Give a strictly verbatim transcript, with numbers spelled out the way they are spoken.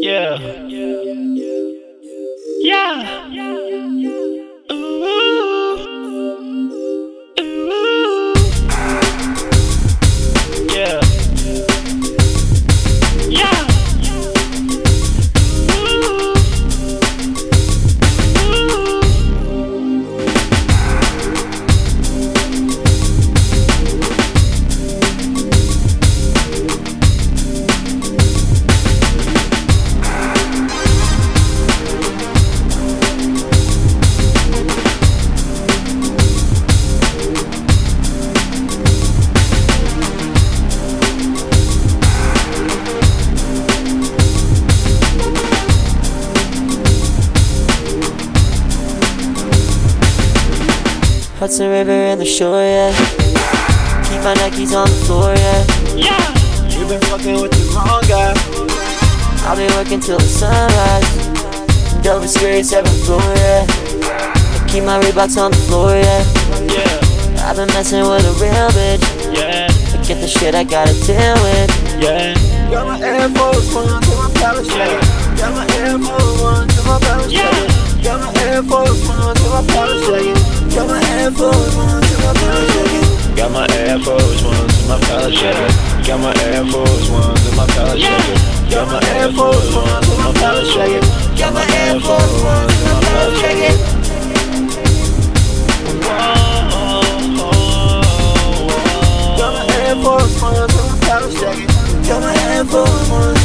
Yeah. Yeah. Ooh. Ooh. Yeah. Yeah. Hudson River and the shore, yeah. Keep my Nikes on the floor, yeah. Yeah. You been fucking with the wrong guy. I'll be working till the sunrise. Dover Square, seventh floor, yeah. I keep my Reeboks on the floor, yeah. Yeah. I've been messing with a real bitch. Yeah. I get the shit I gotta deal with. Yeah. Got my Air Force One to my palace jacket. Got my Air Force One to my palace jacket. Got my Air Force One to my palace jacket. Got my Air Force One to my palace jacket. Got my Air Force Ones in my palace jacket. Got my Air Force Ones in my palace jacket. Got my Air Force One to my palace jacket. Got my Air Force One to my palace jacket. Got my Air Force One to my palace jacket. Got my Air Force One.